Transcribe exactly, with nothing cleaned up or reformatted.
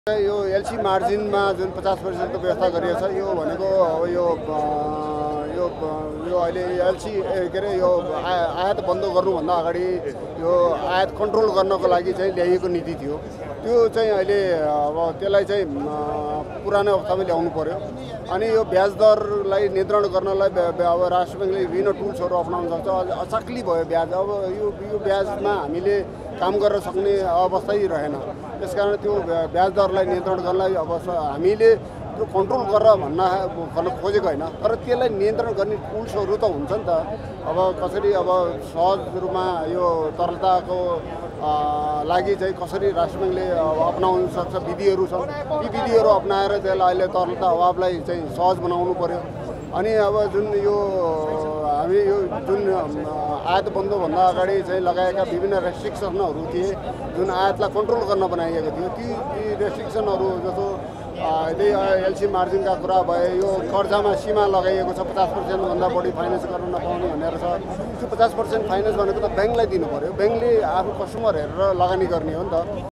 यो एलसी मार्जिनमा जुन पचास प्रतिशतको व्यवस्था गरिएको छ यो भनेको अब यो यो यो अहिले एलसी के अरे यो आयात बन्द गर्नुभन्दा अगाडि यो आयात कन्ट्रोल गर्नको लागि चाहिँ ल्याइएको नीति थियो। त्यो चाहिँ अहिले अब त्यसलाई चाहिँ पुरानो अवस्थामा ल्याउनु पर्यो। अनि यो ब्याज दरलाई नियन्त्रण गर्नलाई अब राष्ट्र ब्याङ्कले विभिन्न टुल्सहरू अपनाउन सक्छ। अचाक्ली भयो ब्याज। अब यो यो ब्याजमा हामीले काम गर्न सक्ने अवस्थै रहेन। त्यसकारण त्यो ब्याज दरलाई नियन्त्रण गर्नलाई अब हामीले त्यो कन्ट्रोल गरेर भन्न गर्न खोजेको होइन, तर त्यसलाई नियन्त्रण गर्ने टुल्सहरू त हुन्छ नि त। अब कसरी अब सहज रूपमा यो तरलताको लागि चाहिँ कसरी राष्ट्र ब्याङ्कले अपनाउन सक्छ विधिहरू छन्। ती विधिहरू अपनाएर त्यसलाई अहिले तरलता अभावलाई चाहिँ सहज बनाउनु पर्यो। अनि अब जुन यो हामी यो जुन आयात बन्दभन्दा अगाडि चाहिँ लगाएका विभिन्न रेस्ट्रिक्सनहरू थिए, जुन आयातलाई कन्ट्रोल गर्न बनाइएको थियो, ती ती रेस्ट्रिक्सनहरू जस्तो त्यही एलसी मार्जिनका कुरा भए, यो कर्जामा सीमा लगाइएको छ पचास पर्सेन्टभन्दा बढी फाइनेन्स गर्न नपाउने भनेर छ। त्यो पचास पर्सेन्ट फाइनेन्स भनेको त ब्याङ्कलाई दिनु पऱ्यो। ब्याङ्कले आफू कस्टमर हेरेर लगानी गर्ने हो नि त।